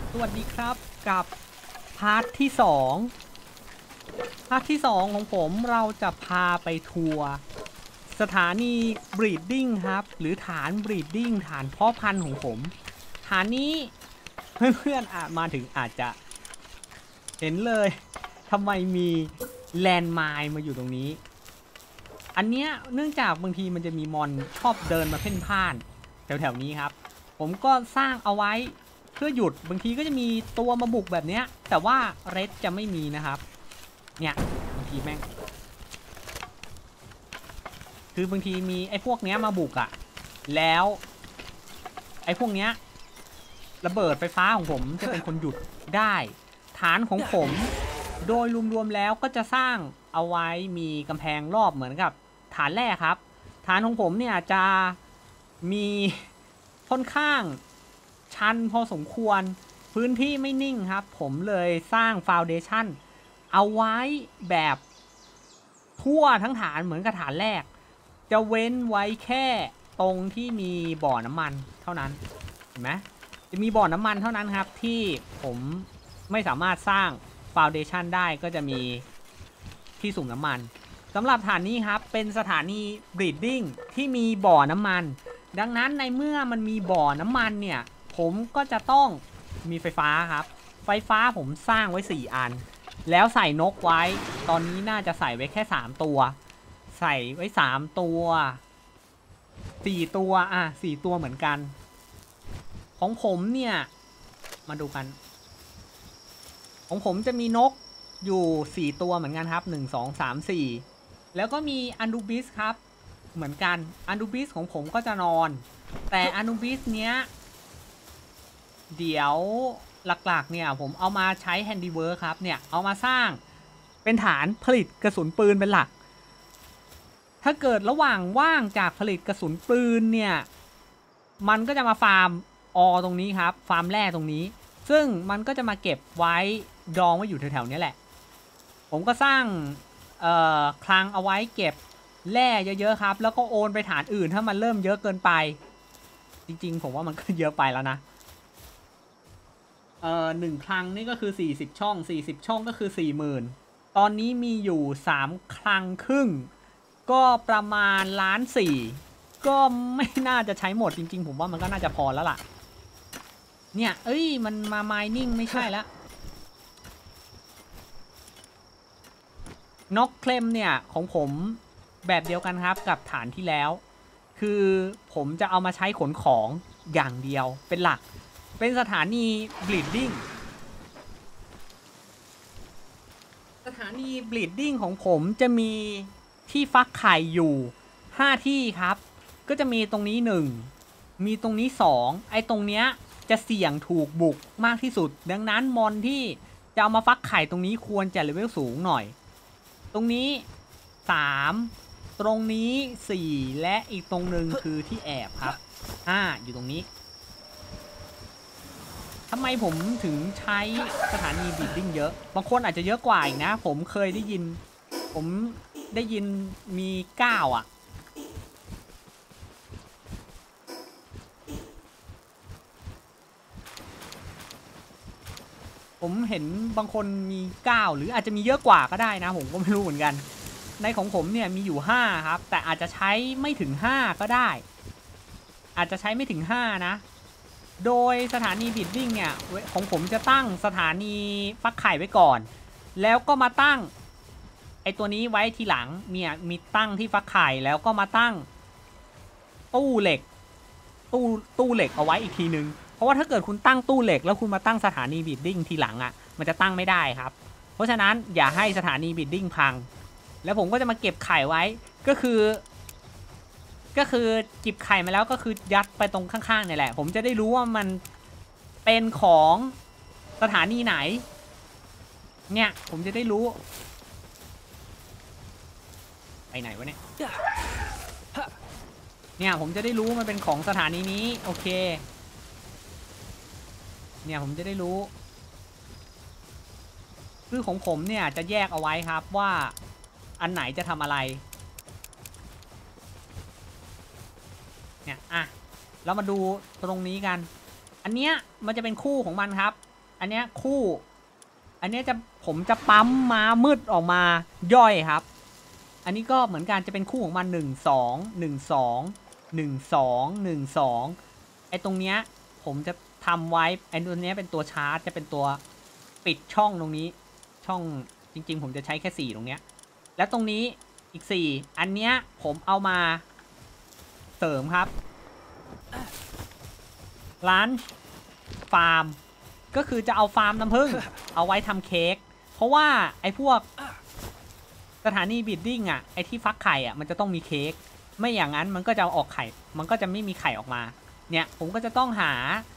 สวัสดีครับกับพาร์ทที่2ของผมเราจะพาไปทัวร์สถานี breeding ครับหรือฐาน breeding ฐานเพาะพันธุ์ของผมฐานนี้เพื่อนๆอาจมาถึงอาจจะเห็นเลยทำไมมีแลนด์ไมน์มาอยู่ตรงนี้อันเนี้ยเนื่องจากบางทีมันจะมีมอนชอบเดินมาเพ่นพ่านแถวๆนี้ครับผมก็สร้างเอาไว้เพื่อหยุดบางทีก็จะมีตัวมาบุกแบบเนี้ยแต่ว่าเรดจะไม่มีนะครับเนี่ยบางทีแม่งคือบางทีมีไอ้พวกเนี้ยมาบุกอะแล้วไอ้พวกเนี้ยระเบิดไฟฟ้าของผมจะเป็นคนหยุดได้ฐานของผมโดยรวมๆแล้วก็จะสร้างเอาไว้มีกำแพงรอบเหมือนกับฐานแรกครับฐานของผมเนี่ยจะมีค่อนข้างชันพอสมควรพื้นที่ไม่นิ่งครับผมเลยสร้างฟาวเดชั่นเอาไว้แบบทั่วทั้งฐานเหมือนกับฐานแรกจะเว้นไว้แค่ตรงที่มีบ่อน้ำมันเท่านั้นเห็นไหมจะมีบ่อน้ำมันเท่านั้นครับที่ผมไม่สามารถสร้างฟาวเดชั่นได้ก็จะมีที่สูบน้ำมันสำหรับฐานนี้ครับเป็นสถานี breeding ที่มีบ่อน้ำมันดังนั้นในเมื่อมันมีบ่อน้ำมันเนี่ยผมก็จะต้องมีไฟฟ้าครับไฟฟ้าผมสร้างไว้4อันแล้วใส่นกไว้ตอนนี้น่าจะใส่ไว้แค่3ตัวใส่ไว้3ตัว4ตัว4ตัวเหมือนกันของผมเนี่ยมาดูกันของผมจะมีนกอยู่4ตัวเหมือนกันครับ1 2 3 4แล้วก็มีอันดูบิสครับเหมือนกันอันดูบิสของผมก็จะนอนแต่อันดูบิสเนี้ยเดี๋ยวหลักๆเนี่ยผมเอามาใช้แฮนดิเวิร์คครับเนี่ยเอามาสร้างเป็นฐานผลิตกระสุนปืนเป็นหลักถ้าเกิดระหว่างว่างจากผลิตกระสุนปืนเนี่ยมันก็จะมาฟาร์มตรงนี้ครับฟาร์มแร่ตรงนี้ซึ่งมันก็จะมาเก็บไว้ดองไว้อยู่แถวๆนี้แหละผมก็สร้างคลังเอาไว้เก็บแร่เยอะๆครับแล้วก็โอนไปฐานอื่นถ้ามันเริ่มเยอะเกินไปจริงๆผมว่ามันก็เยอะไปแล้วนะ1คลังนี่ก็คือ40ช่อง40ช่องก็คือ 40,000ตอนนี้มีอยู่3คลังครึ่งก็ประมาณ1,400,000ก็ไม่น่าจะใช้หมดจริงๆผมว่ามันก็น่าจะพอแล้วล่ะเนี่ยมันมา mining ไม่ใช่แล้วนกเคลมเนี่ยของผมแบบเดียวกันครับกับฐานที่แล้วคือผมจะเอามาใช้ขนของอย่างเดียวเป็นหลักเป็นสถานี breeding สถานี breeding ของผมจะมีที่ฟักไข่อยู่5ที่ครับก็จะมีตรงนี้1มีตรงนี้2ไอ้ตรงเนี้ยจะเสี่ยงถูกบุกมากที่สุดดังนั้นมอนที่จะเอามาฟักไข่ตรงนี้ควรจะเลเวลสูงหน่อยตรงนี้3ตรงนี้4และอีกตรงหนึ่งคือที่แอบครับอยู่ตรงนี้ทำไมผมถึงใช้สถานีบีดดิ้งเยอะบางคนอาจจะเยอะกว่าอีกนะผมเคยได้ยินมี9ผมเห็นบางคนมี9หรืออาจจะมีเยอะกว่าก็ได้นะผมก็ไม่รู้เหมือนกันในของผมเนี่ยมีอยู่5ครับแต่อาจจะใช้ไม่ถึง5ก็ได้อาจจะใช้ไม่ถึง5นะโดยสถานีบีดดิ้งเนี่ยของผมจะตั้งสถานีฟักไข่ไว้ก่อนแล้วก็มาตั้งไอตัวนี้ไว้ทีหลังมีตั้งที่ฟักไข่แล้วก็มาตั้งตู้เหล็กตู้เหล็กเอาไว้อีกทีนึงเพราะว่าถ้าเกิดคุณตั้งตู้เหล็กแล้วคุณมาตั้งสถานีบีดดิ้งทีหลังมันจะตั้งไม่ได้ครับเพราะฉะนั้นอย่าให้สถานีบีดดิ้งพังแล้วผมก็จะมาเก็บไข่ไว้ก็คือจิบไข่มาแล้วก็คือยัดไปตรงข้างๆเนี่ยแหละผมจะได้รู้ว่ามันเป็นของสถานีไหนเนี่ยผมจะได้รู้ไปไหนวะเนี่ยผมจะได้รู้มันเป็นของสถานีนี้โอเคเนี่ยผมจะได้รู้คือของผมเนี่ยจะแยกเอาไว้ครับว่าอันไหนจะทำอะไรเนี่ยแล้วมาดูตรงนี้กันอันเนี้ยมันจะเป็นคู่ของมันครับอันเนี้ยคู่อันเนี้ยผมจะปั๊มม้ามืดออกมาย่อยครับอันนี้ก็เหมือนกันจะเป็นคู่ของมัน1 2 1 2 1 2 1 2ไอ้ตรงเนี้ยผมจะทำไว้ไอ้ตัวเนี้ยเป็นตัวชาร์จจะเป็นตัวปิดช่องตรงนี้ช่องจริงๆผมจะใช้แค่4ตรงเนี้ยและตรงนี้อีก4อันเนี้ยผมเอามาเสริมครับร้านฟาร์มก็คือจะเอาฟาร์มน้ำผึ้งเอาไว้ทำเค้กเพราะว่าไอ้พวกสถานีบีดดิ้งอ่ะไอ้ที่ฟักไข่อ่ะมันจะต้องมีเค้กไม่อย่างนั้นมันก็จะออกไข่มันก็จะไม่มีไข่ออกมาเนี่ยผมก็จะต้องหา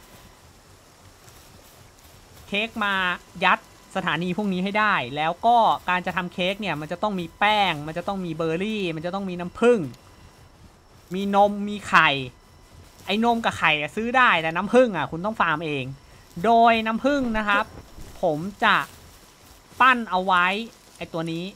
เค้กมายัดสถานีพวกนี้ให้ได้แล้วก็การจะทำเค้กเนี่ยมันจะต้องมีแป้งมันจะต้องมีเบอร์รี่มันจะต้องมีน้ำผึ้งมีนมมีไข่ไอ้นมกับไข่ซื้อได้แต่น้ำผึ้งอ่ะคุณต้องฟาร์มเองโดยน้ำผึ้งนะครับผมจะปั้นเอาไว้ไอ้ตัวนี้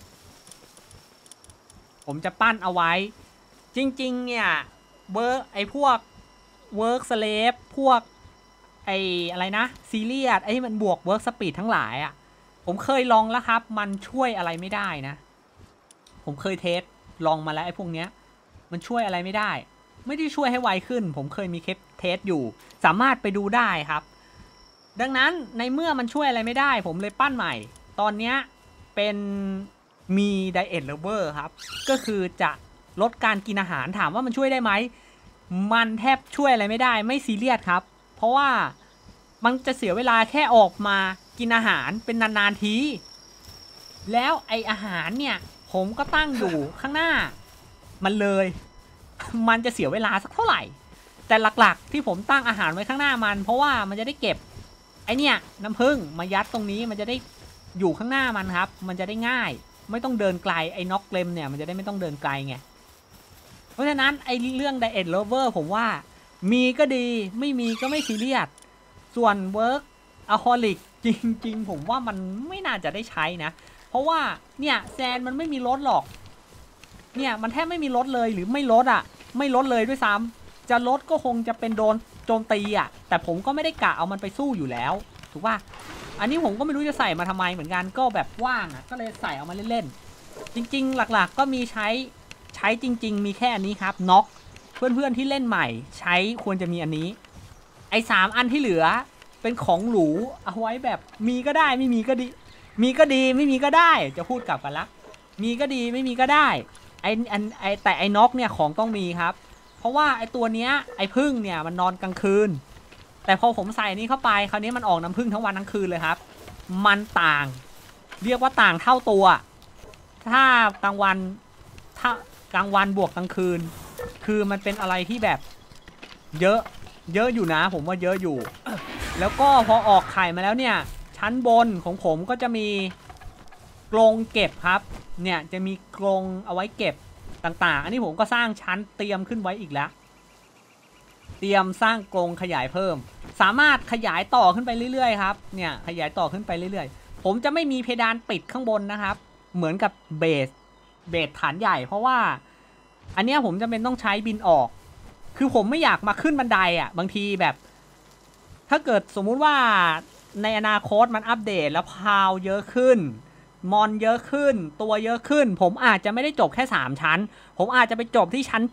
ผมจะปั้นเอาไว้จริงๆเนี่ยไอ้พวกเวิร์กสเลฟพวกไอ้อะไรนะซีเรียสไอ้ที่มันบวกเวิร์กสปีดทั้งหลายอ่ะผมเคยลองแล้วครับมันช่วยอะไรไม่ได้นะผมเคยเทสลองมาแล้วไอ้พวกเนี้ยมันช่วยอะไรไม่ได้ไม่ได้ช่วยให้ไวขึ้นผมเคยมีเคสเทสอยู่สามารถไปดูได้ครับดังนั้นในเมื่อมันช่วยอะไรไม่ได้ผมเลยปั้นใหม่ตอนนี้เป็นมีไดเอทเลเวอร์ครับก็คือจะลดการกินอาหารถามว่ามันช่วยได้ไหมมันแทบช่วยอะไรไม่ได้ไม่ซีเรียสครับเพราะว่ามันจะเสียเวลาแค่ออกมากินอาหารเป็นนานๆทีแล้วไออาหารเนี่ยผมก็ตั้งอยู่ข้างหน้ามันเลยมันจะเสียเวลาสักเท่าไหร่แต่หลักๆที่ผมตั้งอาหารไว้ข้างหน้ามันเพราะว่ามันจะได้เก็บไอเนี่ยน้ำผึ้งมายัดตรงนี้มันจะได้อยู่ข้างหน้ามันครับมันจะได้ง่ายไม่ต้องเดินไกลไอ้น็อกเลมเนี่ยมันจะได้ไม่ต้องเดินไกลไงเพราะฉะนั้นไอ้เรื่อง Diet Lover ผมว่ามีก็ดีไม่มีก็ไม่ซีเรียสส่วน Work Aholic จริงๆผมว่ามันไม่น่าจะได้ใช้นะเพราะว่าเนี่ยแซนมันไม่มีลดหรอกเนี่ยมันแทบไม่มีลดเลยหรือไม่ลดอ่ะไม่ลดเลยด้วยซ้ำจะลดก็คงจะเป็นโดนโจมตีอ่ะแต่ผมก็ไม่ได้กะเอามันไปสู้อยู่แล้วถูกป่ะอันนี้ผมก็ไม่รู้จะใส่มาทำไมเหมือนกันก็แบบว่างอ่ะก็เลยใส่เอามาเล่นๆจริงๆหลักๆก็มีใช้จริงๆมีแค่อันนี้ครับน็อกเพื่อนๆที่เล่นใหม่ใช้ควรจะมีอันนี้ไอ้3อันที่เหลือเป็นของหรูเอาไว้แบบมีก็ได้ไม่มีก็ดีมีก็ดีไม่มีก็ได้จะพูดกลับกันละมีก็ดีไม่มีก็ได้แต่ไอ้น็อกเนี่ยของต้องมีครับเพราะว่าไอ้ตัวเนี้ยไอ้พึ่งเนี่ยมันนอนกลางคืนแต่พอผมใส่นี้เข้าไปคราวนี้มันออกน้ำพึ่งทั้งวันทั้งคืนเลยครับมันต่างเรียกว่าต่างเท่าตัวถ้ากลางวันบวกกลางคืนคือมันเป็นอะไรที่แบบเยอะอยู่นะผมว่าเยอะอยู่แล้วก็พอออกไข่มาแล้วเนี่ยชั้นบนของผมก็จะมีกรงเก็บครับเนี่ยจะมีกรงเอาไว้เก็บต่างๆอันนี้ผมก็สร้างชั้นเตรียมขึ้นไว้อีกแล้วเตรียมสร้างกรงขยายเพิ่มสามารถขยายต่อขึ้นไปเรื่อยๆครับเนี่ยขยายต่อขึ้นไปเรื่อยๆผมจะไม่มีเพดานปิดข้างบนนะครับเหมือนกับเบสฐานใหญ่เพราะว่าอันนี้ผมจำเป็นต้องใช้บินออกคือผมไม่อยากมาขึ้นบันไดอ่ะบางทีแบบถ้าเกิดสมมุติว่าในอนาคตมันอัปเดตแล้วพาวเยอะขึ้นมอนเยอะขึ้นตัวเยอะขึ้นผมอาจจะไม่ได้จบแค่3ชั้นผมอาจจะไปจบที่ชั้น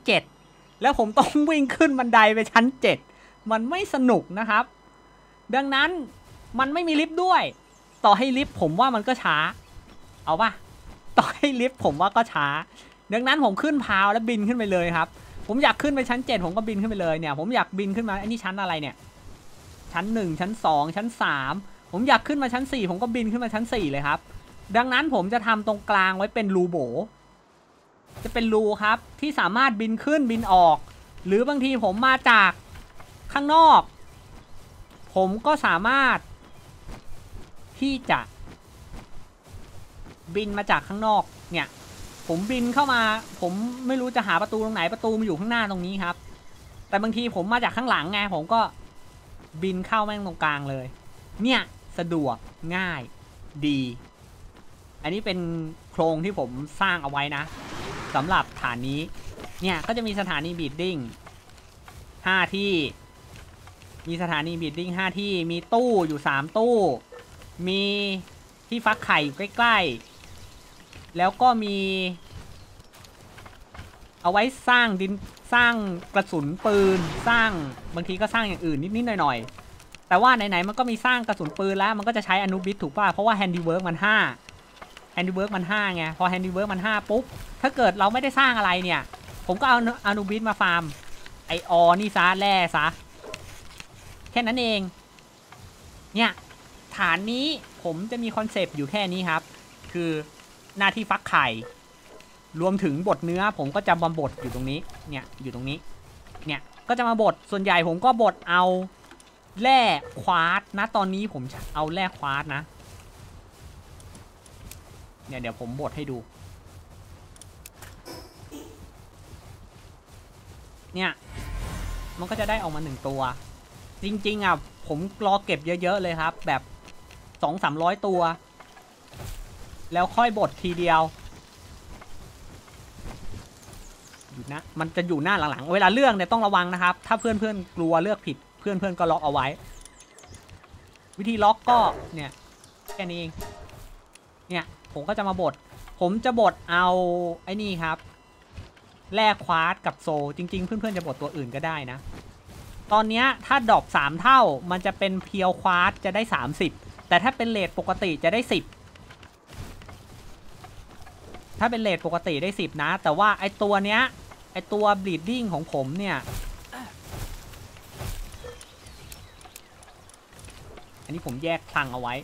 7แล้วผมต้องวิ่งขึ้นบันไดไปชั้น7มันไม่สนุกนะครับดังนั้นมันไม่มีลิฟต์ด้วยต่อให้ลิฟต์ผมว่ามันก็ช้าเอาป่ะต่อให้ลิฟต์ผมว่าก็ช้าดังนั้นผมขึ้นพาวแล้วบินขึ้นไปเลยครับผมอยากขึ้นไปชั้น7ผมก็บินขึ้นไปเลยเนี่ยผมอยากบินขึ้นมาไอ้นี่ชั้นอะไรเนี่ยชั้น1ชั้น2ชั้น3ผมอยากขึ้นมาชั้น4ผมก็บินขึ้นมาชั้น4เลยครับดังนั้นผมจะทำตรงกลางไว้เป็นรูโบจะเป็นรูครับที่สามารถบินขึ้นบินออกหรือบางทีผมมาจากข้างนอกผมก็สามารถที่จะบินมาจากข้างนอกเนี่ยผมบินเข้ามาผมไม่รู้จะหาประตูตรงไหนประตูมันอยู่ข้างหน้าตรงนี้ครับแต่บางทีผมมาจากข้างหลังไงผมก็บินเข้าแม่งตรงกลางเลยเนี่ยสะดวกง่ายดีอันนี้เป็นโครงที่ผมสร้างเอาไว้นะสำหรับฐานนี้เนี่ยก็จะมีสถานีบีดดิ้ง5ที่มีสถานีบีดดิ้ง5ที่มีตู้อยู่3ตู้มีที่ฟักไข่อยู่ใกล้ๆแล้วก็มีเอาไว้สร้างดินสร้างกระสุนปืนสร้างบางทีก็สร้างอย่างอื่นนิดๆหน่อยๆแต่ว่าไหนๆมันก็มีสร้างกระสุนปืนแล้วมันก็จะใช้อนุบิสถูกป่ะเพราะว่าแฮนดี้เวิร์กมัน5แฮนดี้เวิร์กมัน5ไงพอแฮนดี้เวิร์กมัน5ปุ๊บถ้าเกิดเราไม่ได้สร้างอะไรเนี่ยผมก็เอาอนุบิสมาฟาร์มไอออนี่ซะแร่ซะแค่นั้นเองเนี่ยฐานนี้ผมจะมีคอนเซปต์อยู่แค่นี้ครับคือหน้าที่ฟักไข่รวมถึงบดเนื้อผมก็จะมาบดอยู่ตรงนี้เนี่ยอยู่ตรงนี้เนี่ยก็จะมาบดส่วนใหญ่ผมก็บดเอาแร่ควาร์ตนะตอนนี้ผมเอาแร่ควาร์ตนะเนี่ยเดี๋ยวผมบดให้ดูเนี่ยมันก็จะได้ออกมา1ตัวจริงๆอ่ะผมรอเก็บเยอะๆเลยครับแบบ200-300ตัวแล้วค่อยบดทีเดียวอยู่นะมันจะอยู่หน้าหลังๆเวลาเลือกเนี่ยต้องระวังนะครับถ้าเพื่อนๆกลัวเลือกผิดเพื่อนๆก็ล็อกเอาไว้วิธีล็อกก็เนี่ยแค่นี้เองเนี่ยผมก็จะมาบดผมจะบดเอาไอ้นี่ครับแร่ควาร์ตกับโซจริงๆเพื่อนๆจะบดตัวอื่นก็ได้นะตอนนี้ถ้าดรอป3เท่ามันจะเป็นเพียวควาร์ตจะได้30แต่ถ้าเป็นเรทปกติจะได้10ถ้าเป็นเรทปกติได้10นะแต่ว่าไอตัวเนี้ยไอตัวบลีดดิ้งของผมเนี่ยอันนี้ผมแยกคลังเอาไว้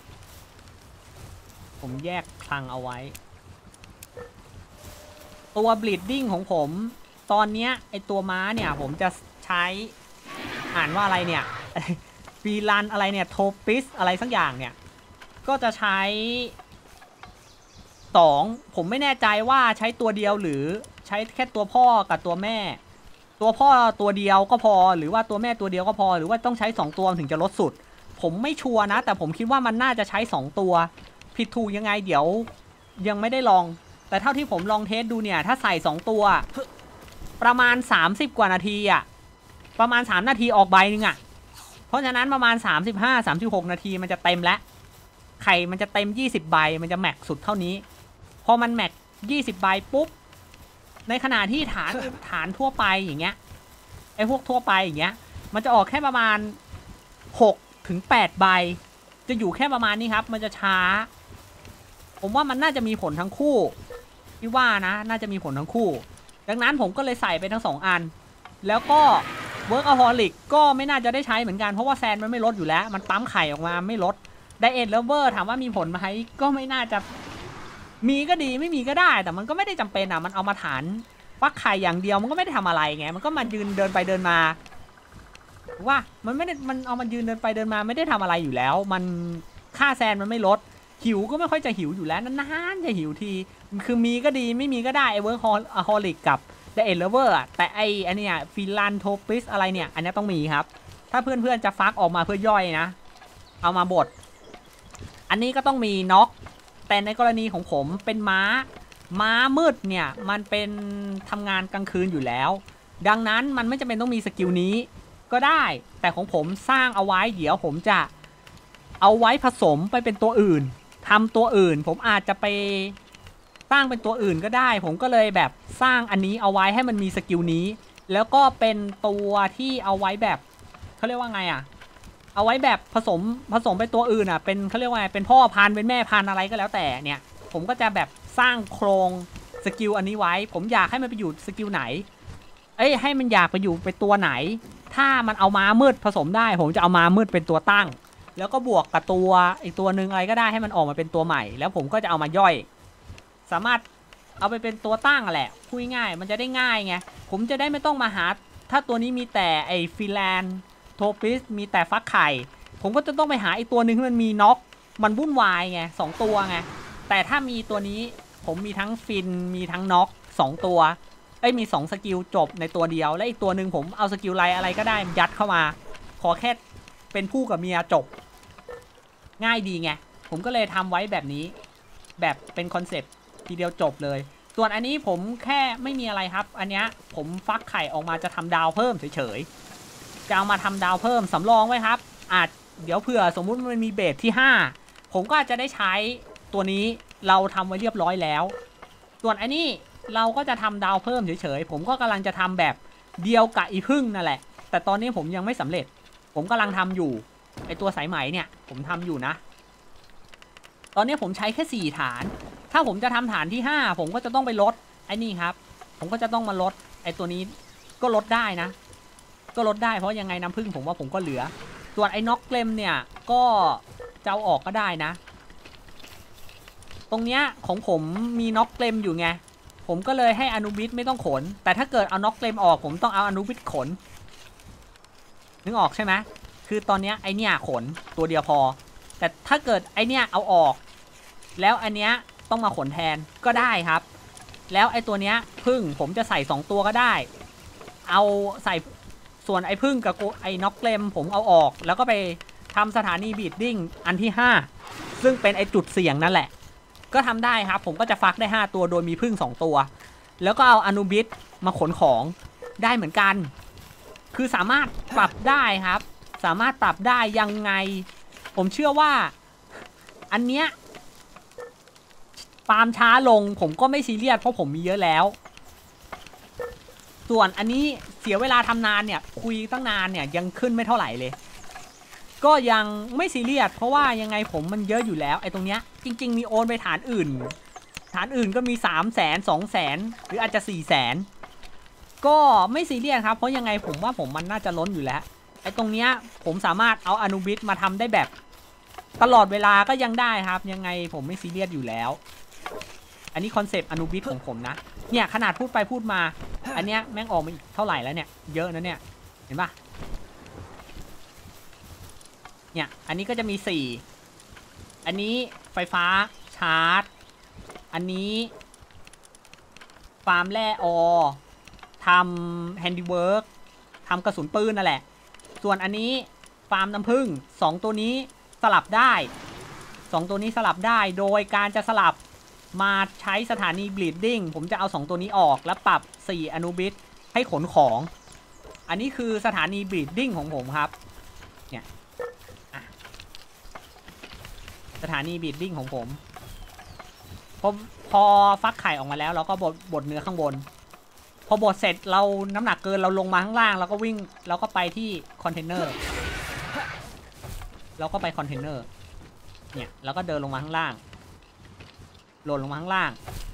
ตัวบลีดดิ้งของผมตอนเนี้ยไอตัวม้าเนี่ยผมจะใช้อ่านว่าอะไรเนี่ยฟีลันอะไรเนี่ยโทปิสอะไรสักอย่างเนี่ยก็จะใช้2ผมไม่แน่ใจว่าใช้ตัวเดียวหรือใช้แค่ตัวพ่อกับตัวแม่ตัวพ่อตัวเดียวก็พอหรือว่าตัวแม่ตัวเดียวก็พอหรือว่าต้องใช้2ตัวถึงจะลดสุดผมไม่ชัวร์นะแต่ผมคิดว่ามันน่าจะใช้2ตัวผิดถูกยังไงเดี๋ยวยังไม่ได้ลองแต่เท่าที่ผมลองเทสดูเนี่ยถ้าใส่2ตัวประมาณ30กว่านาทีอะประมาณ3นาทีออกใบนึงอะเพราะฉะนั้นประมาณ35-36นาทีมันจะเต็มแล้วไข่มันจะเต็ม20ใบมันจะแม็กสุดเท่านี้พอมันแม็ก20ใบปุ๊บในขณะที่ฐานทั่วไปอย่างเงี้ยไอ้พวกทั่วไปอย่างเงี้ยมันจะออกแค่ประมาณ6-8ใบจะอยู่แค่ประมาณนี้ครับมันจะช้าผมว่ามันน่าจะมีผลทั้งคู่ที่ว่านะน่าจะมีผลทั้งคู่ดังนั้นผมก็เลยใส่ไปทั้ง2อันแล้วก็เวิร์กอะฮอลิกก็ไม่น่าจะได้ใช้เหมือนกันเพราะว่าแซนมันไม่ลดอยู่แล้วมันปั๊มไข่ออกมาไม่ลดไดเอทเลเวอร์ถามว่ามีผลไหมก็ไม่น่าจะมีก็ดีไม่มีก็ได้แต่มันก็ไม่ได้จำเป็นอ่ะมันเอามาฐานฟักไข่อย่างเดียวมันก็ไม่ได้ทำอะไรไงมันก็มายืนเดินไปเดินมาว่ามันไม่ได้มันเอามายืนเดินไปเดินมาไม่ได้ทำอะไรอยู่แล้วมันค่าแซนมันไม่ลดหิวก็ไม่ค่อยจะหิวอยู่แล้วนานๆจะหิวทีคือมีก็ดีไม่มีก็ได้ไอเวิร์กอะฮอลิกกับไดเอทเลเวอร์อ่ะแต่ไออันเนี้ยฟิลันโทปิสอะไรเนี่ยอันนี้ต้องมีครับถ้าเพื่อนๆจะฟักออกมาเพื่อย่อยนะเอามาบดอันนี้ก็ต้องมีน็อกแต่ในกรณีของผมเป็นม้ามืดเนี่ยมันเป็นทำงานกลางคืนอยู่แล้วดังนั้นมันไม่จำเป็นต้องมีสกิลนี้ก็ได้แต่ของผมสร้างเอาไว้เดี๋ยวผมจะเอาไว้ผสมไปเป็นตัวอื่นทำตัวอื่นผมอาจจะไปสร้างเป็นตัวอื่นก็ได้ผมก็เลยแบบสร้างอันนี้เอาไว้ให้มันมีสกิลนี้แล้วก็เป็นตัวที่เอาไว้แบบเขาเรียกว่าไงอ่ะเอาไว้แบบผสมไปตัวอื่นอ่ะเป็นเขาเรียกว่าเป็นพ่อพันธุ์เป็นแม่พันธุ์อะไรก็แล้วแต่เนี่ยผมก็จะแบบสร้างโครงสกิลอันนี้ไว้ผมอยากให้มันไปอยู่สกิลไหนให้มันอยากไปอยู่ไปตัวไหนถ้ามันเอาม้ามืดผสมได้ผมจะเอาม้ามืดเป็นตัวตั้งแล้วก็บวกกับตัวอีกตัวหนึ่งอะไรก็ได้ให้มันออกมาเป็นตัวใหม่แล้วผมก็จะเอามาย่อยสามารถเอาไปเป็นตัวตั้งแหละพูดง่ายมันจะได้ง่ายไงผมจะได้ไม่ต้องมาหาถ้าตัวนี้มีแต่ไอ้ฟิแลนโทปิสมีแต่ฟักไข่ผมก็จะต้องไปหาอีกตัวหนึ่งที่มันมีน็อกมันวุ่นวายไง2ตัวไงแต่ถ้ามีตัวนี้ผมมีทั้งฟินมีทั้งน็อก2ตัวมี2สกิลจบในตัวเดียวและอีกตัวหนึ่งผมเอาสกิลไลอะไรก็ได้ยัดเข้ามาขอแค่เป็นผู้กับเมียจบง่ายดีไงผมก็เลยทำไว้แบบนี้แบบเป็นคอนเซปต์ทีเดียวจบเลยส่วนอันนี้ผมแค่ไม่มีอะไรครับอันเนี้ยผมฟักไข่ออกมาจะทำดาวเพิ่มเฉยจะเอามาทำดาวเพิ่มสำรองไว้ครับอาจเดี๋ยวเผื่อสมมุติมันมีเบสที่5ผมก็จะได้ใช้ตัวนี้เราทำไว้เรียบร้อยแล้วส่วนอันนี้เราก็จะทำดาวเพิ่มเฉยๆผมก็กำลังจะทำแบบเดียวกับอีพึ่งนั่นแหละแต่ตอนนี้ผมยังไม่สำเร็จผมกำลังทำอยู่ไอตัวสายไหมเนี่ยผมทำอยู่นะตอนนี้ผมใช้แค่4ฐานถ้าผมจะทำฐานที่5ผมก็จะต้องไปลดไอ้นี่ครับผมก็จะต้องมาลดไอตัวนี้ก็ลดได้นะก็ลดได้เพราะยังไงน้ำผึ้งผมว่าผมก็เหลือส่วนไอ้น็อกเกลมเนี่ยก็จะเอาออกก็ได้นะตรงเนี้ยของผมมีน็อกเกลมอยู่ไงผมก็เลยให้อนุบิสไม่ต้องขนแต่ถ้าเกิดเอาน็อกเกลมออกผมต้องเอาอนุบิสขนนึกออกใช่ไหมคือตอนเนี้ยไอเนี้ยขนตัวเดียวพอแต่ถ้าเกิดไอเนี้ยเอาออกแล้วอันเนี้ยต้องมาขนแทนก็ได้ครับแล้วไอตัวเนี้ยพึ่งผมจะใส่2ตัวก็ได้เอาใส่ส่วนไอพึ่งกับไอน็อกเกลมผมเอาออกแล้วก็ไปทำสถานีบีดดิ้งอันที่5ซึ่งเป็นไอจุดเสี่ยงนั่นแหละก็ทำได้ครับผมก็จะฟักได้5ตัวโดยมีพึ่ง2ตัวแล้วก็เอาอนุบิสมาขนของได้เหมือนกันคือสามารถปรับได้ครับสามารถปรับได้ยังไงผมเชื่อว่าอันเนี้ยฟาร์มช้าลงผมก็ไม่ซีเรียสเพราะผมมีเยอะแล้วส่วนอันนี้เสียเวลาทำนานเนี่ยคุยตั้งนานเนี่ยยังขึ้นไม่เท่าไหร่เลยก็ยังไม่ซีเรียสเพราะว่ายังไงผมมันเยอะอยู่แล้วไอ้ตรงเนี้ยจริงๆมีโอนไปฐานอื่นก็มี300,000 200,000หรืออาจจะ400,000ก็ไม่ซีเรียสครับเพราะยังไงผมว่าผมมันน่าจะล้นอยู่แล้วไอ้ตรงเนี้ยผมสามารถเอาอนุบิสมาทำได้แบบตลอดเวลาก็ยังได้ครับยังไงผมไม่ซีเรียสอยู่แล้วอันนี้คอนเซปต์อนุบิสของผมนะเนี่ยขนาดพูดไปพูดมาอันเนี้ยแม่งออกมาอีกเท่าไหร่แล้วเนี่ยเยอะนะเนี่ยเห็นปะเนี่ยอันนี้ก็จะมี4อันนี้ไฟฟ้าชาร์จอันนี้ฟาร์มแร่อทำแฮนดิเวิร์กทำกระสุนปืนนั่นแหละส่วนอันนี้ฟาร์มน้ำผึ้ง2ตัวนี้สลับได้2ตัวนี้สลับได้โดยการจะสลับมาใช้สถานีบลีดดิ้งผมจะเอา2ตัวนี้ออกแล้วปรับ4อนุบิสให้ขนของอันนี้คือสถานีบลีดดิ้งของผมครับเนี่ยสถานีบลีดดิ้งของผมพอฟักไข่ออกมาแล้วเราก็บดเนื้อข้างบนพอบดเสร็จเราน้ำหนักเกินเราลงมาข้างล่างเราก็วิ่งเราก็ไปที่คอนเทนเนอร์เราก็ไปคอนเทนเนอร์เนี่ยแล้วก็เดินลงมาข้างล่างหล่นลงมาข้างล่าง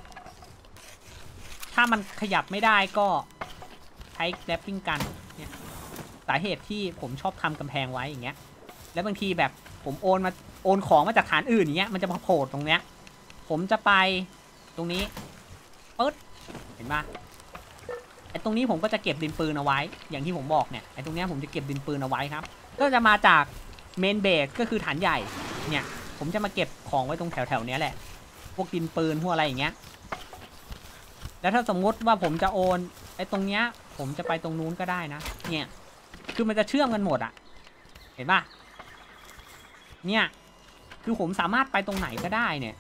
ถ้ามันขยับไม่ได้ก็ใช้แกร็บปิ้งกันเนี่ยสาเหตุที่ผมชอบทำกำแพงไว้อย่างเงี้ยแล้วบางทีแบบผมโอนของมาจากฐานอื่นอย่างเงี้ยมันจะมาโผล่ตรงเนี้ยผมจะไปตรงนี้ปึ๊ดเห็นปะไอ้ตรงนี้ผมก็จะเก็บดินปืนเอาไว้อย่างที่ผมบอกเนี่ยไอ้ตรงเนี้ยผมจะเก็บดินปืนเอาไว้ครับก็จะมาจากเมนเบสก็คือฐานใหญ่เนี่ยผมจะมาเก็บของไว้ตรงแถวๆนี้แหละพวกดินปืนพวกอะไรอย่างเงี้ยแล้วถ้าสมมติว่าผมจะโอนไอ้ตรงเนี้ยผมจะไปตรงนู้นก็ได้นะเนี่ยคือมันจะเชื่อมกันหมดอะเห็นปะเนี่ยคือผมสามารถไปตรงไหนก็ได้เนี่ย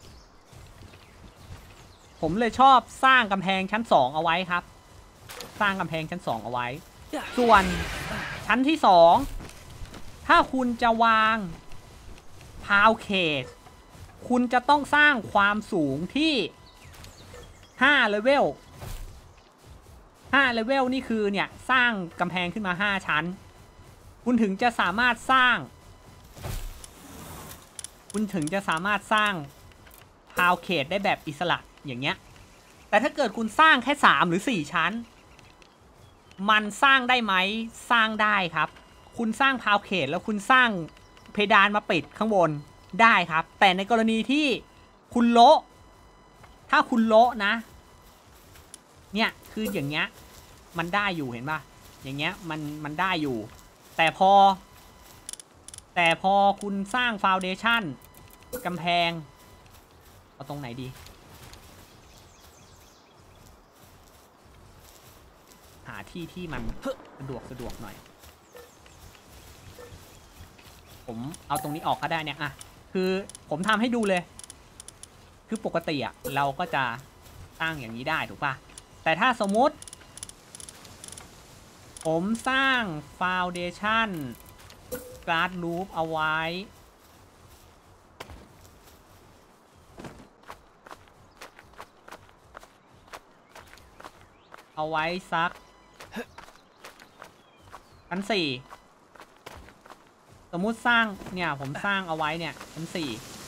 ผมเลยชอบสร้างกำแพงชั้น2เอาไว้ครับสร้างกำแพงชั้น2เอาไว้ส่วนชั้นที่2ถ้าคุณจะวางพาวเคสคุณจะต้องสร้างความสูงที่5เลเวล5เลเวลนี่คือเนี่ยสร้างกำแพงขึ้นมา5ชั้นคุณถึงจะสามารถสร้างพาวเคสได้แบบอิสระอย่างเงี้ยแต่ถ้าเกิดคุณสร้างแค่3หรือ4ชั้นมันสร้างได้ไหมสร้างได้ครับคุณสร้างพาวเคสแล้วคุณสร้างเพดานมาปิดข้างบนได้ครับแต่ในกรณีที่คุณโละถ้าคุณโละนะเนี่ยคืออย่างเงี้ยมันได้อยู่เห็นป่ะอย่างเงี้ยมันได้อยู่แต่พอคุณสร้างฟาวเดชั่นกำแพงเอาตรงไหนดีหาที่มันสะดวกหน่อยผมเอาตรงนี้ออกก็ได้เนี่ยอ่ะคือผมทำให้ดูเลยคือปกติอ่ะเราก็จะตั้งอย่างนี้ได้ถูกป่ะแต่ถ้าสมมุติผผมสร้างฟาวเดชั่นการ์ดลูปเอาไว้สักชั้น 4สมมุติสร้างเนี่ยผมสร้างเอาไว้เนี่ยชั้น 4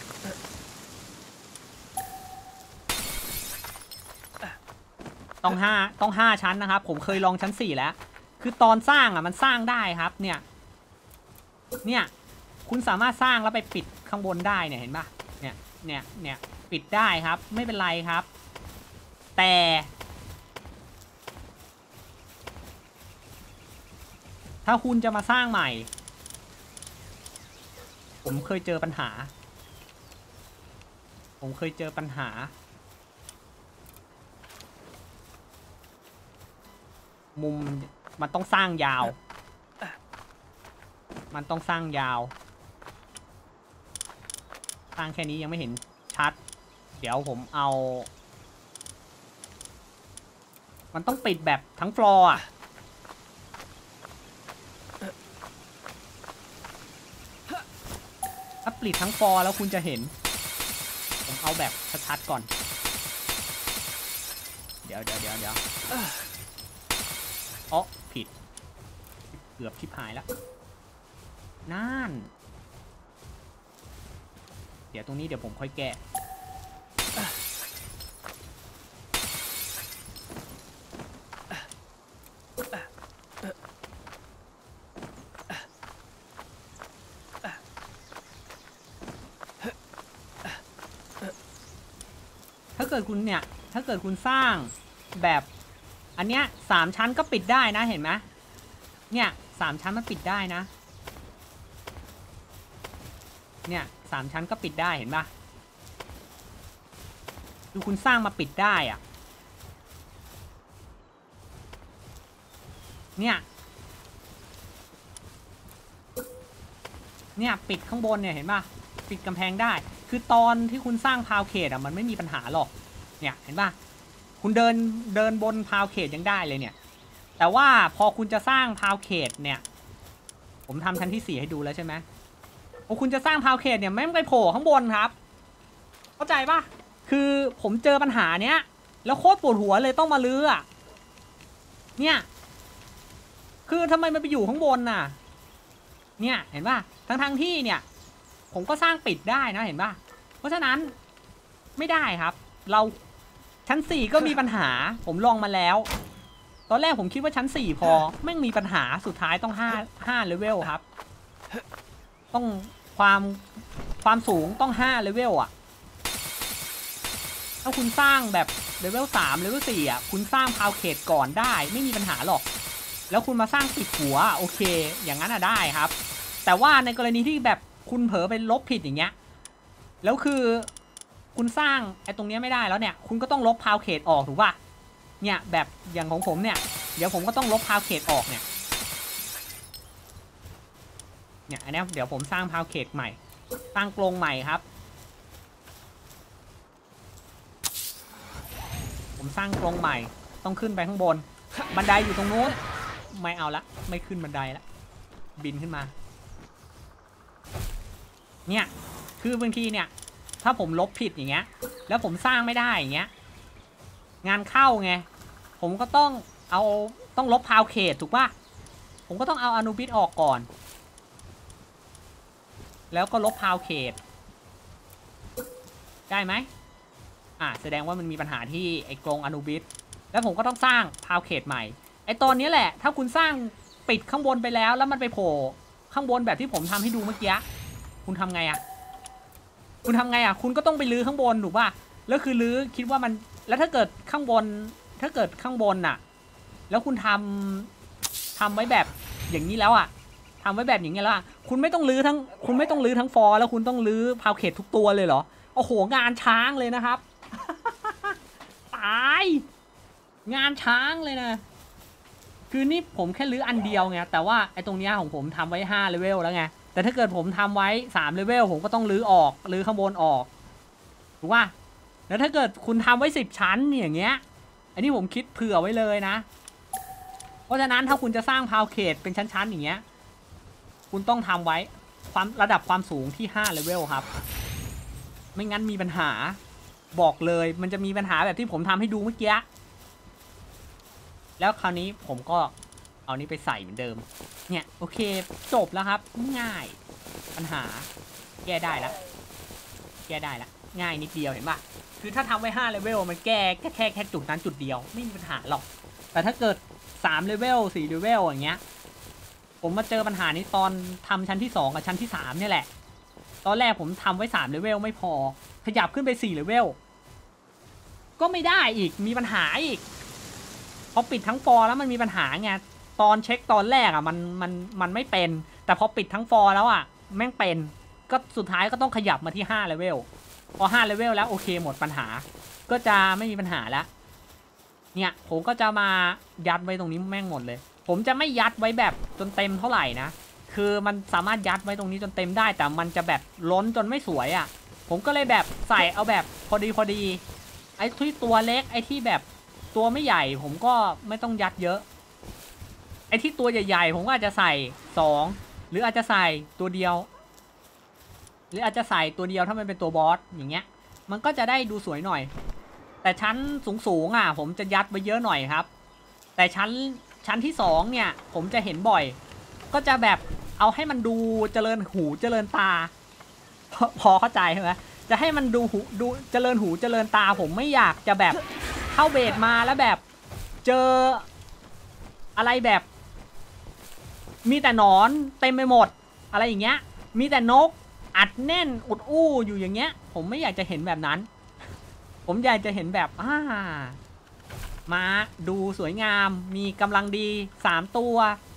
ต้อง5ชั้นนะครับผมเคยลองชั้น 4แล้วคือตอนสร้างอ่ะมันสร้างได้ครับเนี่ยคุณสามารถสร้างแล้วไปปิดข้างบนได้เนี่ยเห็นปะเนี่ยปิดได้ครับไม่เป็นไรครับแต่ถ้าคุณจะมาสร้างใหม่ผมเคยเจอปัญหามุมมันต้องสร้างยาวสร้างแค่นี้ยังไม่เห็นชัดเดี๋ยวผมเอามันต้องปิดแบบทั้งฟลอร์อะถ้าปิดทั้งฟลอร์แล้วคุณจะเห็นผมเอาแบบชัดๆก่อนเดี๋ยวอ๋อผิดเกือบชิบหายแล้วนั่นเดี๋ยวตรงนี้เดี๋ยวผมค่อยแก้ถ้าเกิดคุณสร้างแบบอันเนี้ย3 ชั้นก็ปิดได้นะเห็นไหมเนี่ย3 ชั้นมันปิดได้นะเนี่ย3 ชั้นก็ปิดได้เห็นปะดูคุณสร้างมาปิดได้อ่ะเนี่ยปิดข้างบนเนี่ยเห็นปะปิดกำแพงได้คือตอนที่คุณสร้างพาวเขตอ่ะมันไม่มีปัญหาหรอกเนี่ยเห็นปะคุณเดินบนพาวเขตยังได้เลยเนี่ยแต่ว่าพอคุณจะสร้างพาวเขตเนี่ยผมทำชั้นที่4ให้ดูแล้วใช่ไหมพอคุณจะสร้างพาวเขตเนี่ยไม่ต้องไปโผล่ข้างบนครับเข้าใจปะคือผมเจอปัญหาเนี้ยแล้วโคตรปวดหัวเลยต้องมาลื้ออ่ะเนี่ยคือทำไมมันไปอยู่ข้างบนน่ะเนี่ยเห็นปะทั้งที่เนี่ยผมก็สร้างปิดได้นะเห็นปะเพราะฉะนั้นไม่ได้ครับเราชั้น4ก็มีปัญหาผมลองมาแล้วตอนแรกผมคิดว่าชั้น4พอไม่มีปัญหาสุดท้ายต้อง5เลเวลครับต้องความสูงต้อง5เลเวลอ่ะถ้าคุณสร้างแบบเลเวล3เลเวล4อ่ะคุณสร้างพาวเขตก่อนได้ไม่มีปัญหาหรอกแล้วคุณมาสร้างปิดหัวโอเคอย่างนั้นอ่ะได้ครับแต่ว่าในกรณีที่แบบคุณเผลอไปลบผิดอย่างเงี้ยแล้วคือคุณสร้างไอ้ตรงนี้ไม่ได้แล้วเนี่ยคุณก็ต้องลบพาวเขตออกถูกป่ะเนี่ยแบบอย่างของผมเนี่ยเดี๋ยวผมก็ต้องลบพาวเขตออกเนี่ยอันนี้เดี๋ยวผมสร้างพาวเขตใหม่สร้างกรงใหม่ครับผมสร้างกรงใหม่ต้องขึ้นไปข้างบนบันไดอยู่ตรงนู้นไม่เอาละไม่ขึ้นบันไดละบินขึ้นมาเนี่ยคือบางทีเนี่ยถ้าผมลบผิดอย่างเงี้ยแล้วผมสร้างไม่ได้อย่างเงี้ยงานเข้าไงผมก็ต้องลบพาวเขตถูกป่ะผมก็ต้องเอาอนูบิสออกก่อนแล้วก็ลบพาวเขตได้ไหมแสดงว่ามันมีปัญหาที่ไอ้กรงอนูบิสแล้วผมก็ต้องสร้างพาวเขตใหม่ไอ้ตอนนี้แหละถ้าคุณสร้างปิดข้างบนไปแล้วมันไปโผล่ข้างบนแบบที่ผมทำให้ดูเมื่อกี้คุณทำไงคุณก็ต้องไปลื้อข้างบนถูกป่ะแล้วคือลื้อคิดว่ามันแล้วถ้าเกิดข้างบนน่ะแล้วคุณทำไว้แบบอย่างนี้แล้วทำไว้แบบอย่างนี้แล้วคุณไม่ต้องลื้อทั้งฟอร์แล้วคุณต้องลื้อพาวเขตทุกตัวเลยเหรอโอ้โหงานช้างเลยนะครับ ตายงานช้างเลยนะคือนี่ผมแค่ลื้ออันเดียวไงแต่ว่าไอ้ตรงนี้ของผมทำไว้5เลเวลแล้วไงแต่ถ้าเกิดผมทำไว้3เลเวลผมก็ต้องลื้อข้างบนออกถูกป่ะแล้วถ้าเกิดคุณทำไว้10 ชั้นอย่างเงี้ยอันนี้ผมคิดเผื่อไว้เลยนะเพราะฉะนั้นถ้าคุณจะสร้างพาวเขตเป็นชั้นๆอย่างเงี้ยคุณต้องทำไว้ระดับความสูงที่5เลเวลครับไม่งั้นมีปัญหาบอกเลยมันจะมีปัญหาแบบที่ผมทำให้ดูเมื่อกี้แล้วคราวนี้ผมก็เอานี้ไปใส่เหมือนเดิมเนี่ยโอเคจบแล้วครับง่ายปัญหาแก้ได้แล้วง่ายนิดเดียวเห็นป่ะคือถ้าทำไว้5เลเวลมันแก้แค่จุดนั้นจุดเดียวไม่มีปัญหาหรอกแต่ถ้าเกิด3เลเวล4เลเวลอย่างเงี้ยผมมาเจอปัญหานี้ตอนทำชั้นที่2กับชั้นที่3เนี่ยแหละตอนแรกผมทำไว้3เลเวลไม่พอขยับขึ้นไป4เลเวลก็ไม่ได้อีกมีปัญหาอีกพอปิดทั้งฟอร์แล้วมันมีปัญหาไงตอนเช็คตอนแรกอ่ะมันไม่เป็นแต่พอปิดทั้งฟอร์แล้วอ่ะแม่งเป็นก็สุดท้ายก็ต้องขยับมาที่5เลเวลพอ5เลเวลแล้วโอเคหมดปัญหาก็จะไม่มีปัญหาแล้วเนี่ยผมก็จะมายัดไว้ตรงนี้แม่งหมดเลยผมจะไม่ยัดไว้แบบจนเต็มเท่าไหร่นะคือมันสามารถยัดไว้ตรงนี้จนเต็มได้แต่มันจะแบบล้นจนไม่สวยอ่ะผมก็เลยแบบใส่เอาแบบพอดีไอ้ที่ตัวเล็กไอ้ที่แบบตัวไม่ใหญ่ผมก็ไม่ต้องยัดเยอะไอ้ที่ตัวใหญ่ๆผมก็อาจจะใส่2หรืออาจจะใส่ตัวเดียวหรืออาจจะใส่ตัวเดียวถ้ามันเป็นตัวบอสอย่างเงี้ยมันก็จะได้ดูสวยหน่อยแต่ชั้นสูงอ่ะผมจะยัดไว้เยอะหน่อยครับแต่ชั้นที่2เนี่ยผมจะเห็นบ่อยก็จะแบบเอาให้มันดูเจริญหูเจริญตาพอเข้าใจใช่ไหมจะให้มันดูเจริญหูเจริญตาผมไม่อยากจะแบบเข้าเบสมาแล้วแบบเจออะไรแบบมีแต่หนอนเต็มไปหมดอะไรอย่างเงี้ยมีแต่นกอัดแน่นอุดอู้อยู่อย่างเงี้ยผมไม่อยากจะเห็นแบบนั้นผมอยากจะเห็นแบบม้าดูสวยงามมีกำลังดี3ตัว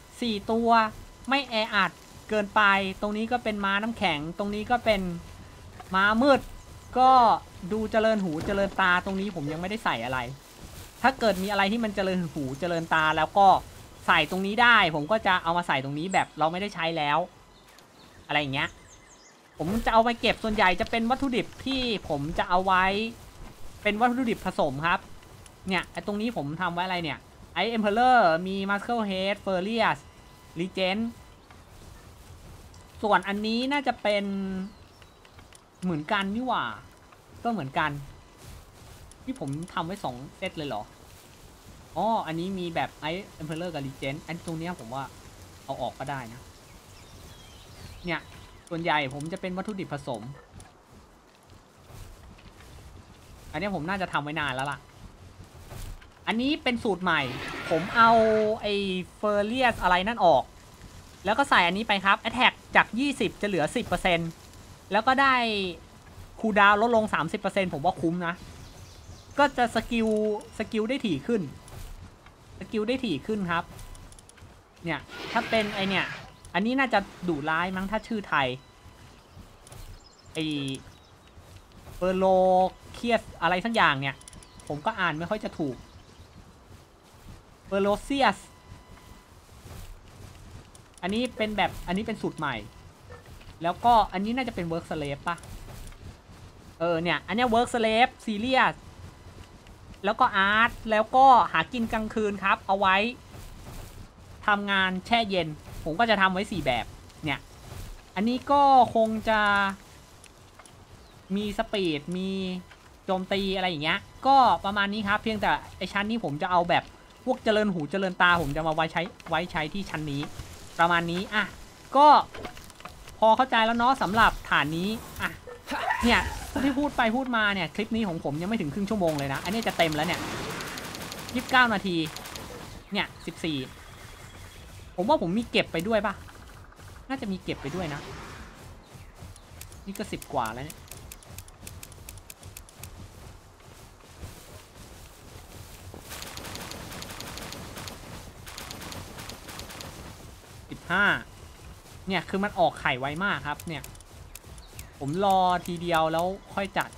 4ตัวไม่แออัดเกินไปตรงนี้ก็เป็นม้าน้ำแข็งตรงนี้ก็เป็นม้ามืดก็ดูเจริญหูเจริญตาตรงนี้ผมยังไม่ได้ใส่อะไรถ้าเกิดมีอะไรที่มันเจริญหูเจริญตาแล้วก็ใส่ตรงนี้ได้ผมก็จะเอามาใส่ตรงนี้แบบเราไม่ได้ใช้แล้วอะไรอย่างเงี้ยผมจะเอาไปเก็บส่วนใหญ่จะเป็นวัตถุดิบที่ผมจะเอาไว้เป็นวัตถุดิบผสมครับเนี่ยไอ้ตรงนี้ผมทำไว้อะไรเนี่ยไอเอ็มเพลเลอร์มีมัสเคิลเฮดเฟอร์เรียสลีเจนส่วนอันนี้น่าจะเป็นเหมือนกันนี่หว่าก็เหมือนกันที่ผมทำไว้2เซตเลยเหรออ๋ออันนี้มีแบบไอเอ็มเพลเลอร์กับลีเจนอันตรงนี้ผมว่าเอาออกก็ได้นะเนี่ยส่วนใหญ่ผมจะเป็นวัตถุดิบผสมอันนี้ผมน่าจะทำไว้นานแล้วล่ะอันนี้เป็นสูตรใหม่ผมเอาไอ้เฟอร์เรียสอะไรนั่นออกแล้วก็ใส่อันนี้ไปครับ Attack จาก20จะเหลือ 10% แล้วก็ได้คูลดาวน์ลดลง 30% ผมว่าคุ้มนะก็จะสกิลได้ถี่ขึ้นครับเนี่ยถ้าเป็นไอเนี่ยอันนี้น่าจะดุร้ายมั้งถ้าชื่อไทยไอเปอร์โลเคียสอะไรสักอย่างเนี่ยผมก็อ่านไม่ค่อยจะถูกเปอร์โลเซียสอันนี้เป็นแบบอันนี้เป็นสูตรใหม่แล้วก็อันนี้น่าจะเป็นเวิร์กสเลฟป่ะเนี่ยอันนี้เวิร์กสเลฟซีเรียสแล้วก็อาร์ตแล้วก็หากินกลางคืนครับเอาไว้ทำงานแช่เย็นผมก็จะทำไว้4แบบเนี่ยอันนี้ก็คงจะมีสปีดมีโจมตีอะไรอย่างเงี้ยก็ประมาณนี้ครับเพียงแต่ไอชั้นนี้ผมจะเอาแบบพวกเจริญหูเจริญตาผมจะมาไว้ใช้ที่ชั้นนี้ประมาณนี้อ่ะก็พอเข้าใจแล้วเนาะสำหรับฐานนี้อ่ะเนี่ยที่พูดไปพูดมาเนี่ยคลิปนี้ของผมยังไม่ถึงครึ่งชั่วโมงเลยนะอันนี้จะเต็มแล้วเนี่ย29 นาทีเนี่ย14ผมว่าผมมีเก็บไปด้วยป่ะน่าจะมีเก็บไปด้วยนะนี่ก็10 กว่าแล้วเนี่ย15เนี่ยคือมันออกไข่ไวมากครับเนี่ยผมรอทีเดียวแล้วค่อยจัด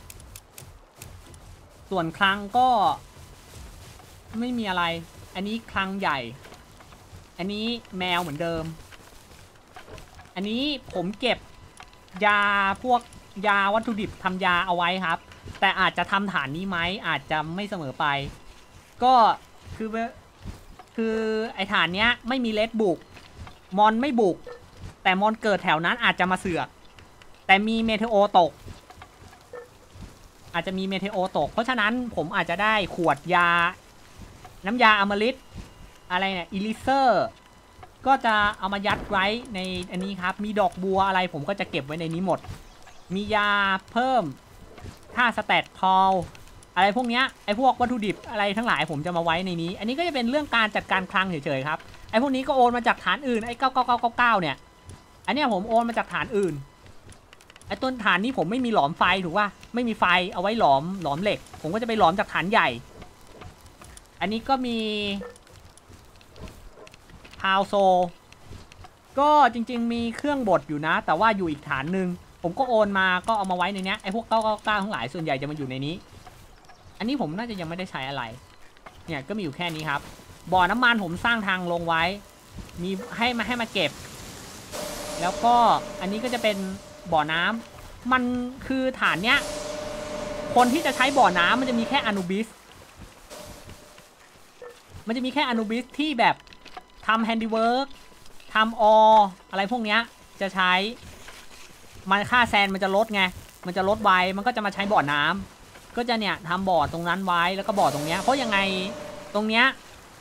ส่วนคลังก็ไม่มีอะไรอันนี้คลังใหญ่อันนี้แมวเหมือนเดิมอันนี้ผมเก็บยาพวกยาวัตถุดิบทำยาเอาไว้ครับแต่อาจจะทำฐานนี้ไหมอาจจะไม่เสมอไปก็คือคือไอ้ฐานเนี้ยไม่มีเลดบุกมอนไม่บุกแต่มอนเกิดแถวนั้นอาจจะมาเสือกแต่มีเมเทโอตกอาจจะมีเมเทโอตกเพราะฉะนั้นผมอาจจะได้ขวดยาน้ำยาอมฤตอะไรเนี่ยอิลิเซอร์ก็จะเอามายัดไว้ในอันนี้ครับมีดอกบัวอะไรผมก็จะเก็บไว้ในนี้หมดมียาเพิ่มท่าสแตทพอลอะไรพวกเนี้ยไอ้พวกวัตถุดิบอะไรทั้งหลายผมจะมาไว้ในนี้อันนี้ก็จะเป็นเรื่องการจัดการคลังเฉยๆครับไอ้พวกนี้ก็โอนมาจากฐานอื่นไอ้9999เนี่ยอันเนี้ยผมโอนมาจากฐานอื่นไอ้ต้นฐานนี้ผมไม่มีหลอมไฟถูกป่ะไม่มีไฟเอาไว้หลอมเหล็กผมก็จะไปหลอมจากฐานใหญ่อันนี้ก็มีพาวโซก็จริงๆมีเครื่องบดอยู่นะแต่ว่าอยู่อีกฐานหนึ่งผมก็โอนมาก็เอามาไว้ในนี้ไอ้พวก999ทั้งหลายส่วนใหญ่จะมาอยู่ในนี้อันนี้ผมน่าจะยังไม่ได้ใช้อะไรเนี่ยก็มีอยู่แค่นี้ครับบ่อน้ำมันผมสร้างทางลงไว้มีให้มาเก็บแล้วก็อันนี้ก็จะเป็นบ่อน้ำมันคือฐานเนี้ยคนที่จะใช้บ่อน้ำมันจะมีแค่อนูบิสที่แบบทำแฮนดิเวิร์กทำอะไรพวกเนี้ยจะใช้มันค่าแซนมันจะลดไงมันจะลดไวมันก็จะมาใช้บ่อน้ำก็จะเนี่ยทำบ่อตรงนั้นไว้แล้วก็บ่อตรงเนี้ยเพราะยังไงตรงเนี้ย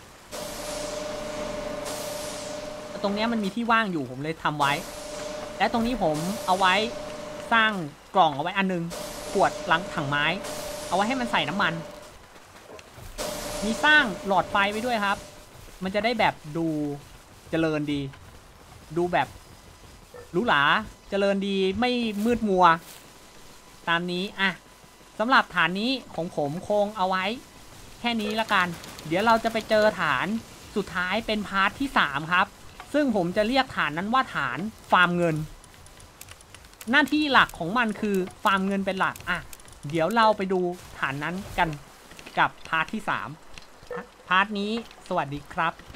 มันมีที่ว่างอยู่ผมเลยทำไว้และตรงนี้ผมเอาไว้สร้างกล่องเอาไว้อันนึงขวดลังถังไม้เอาไว้ให้มันใส่น้ำมันมีสร้างหลอดไฟไว้ด้วยครับมันจะได้แบบดูเจริญดีดูแบบหรูหราเจริญดีไม่มืดมัวตามนี้อ่ะสำหรับฐานนี้ของผมคงเอาไว้แค่นี้ละกันเดี๋ยวเราจะไปเจอฐานสุดท้ายเป็นพาร์ทที่3ครับซึ่งผมจะเรียกฐานนั้นว่าฐานฟาร์มเงินหน้าที่หลักของมันคือฟาร์มเงินเป็นหลักอ่ะเดี๋ยวเราไปดูฐานนั้นกันกับพาร์ทที่3พาร์ทนี้สวัสดีครับ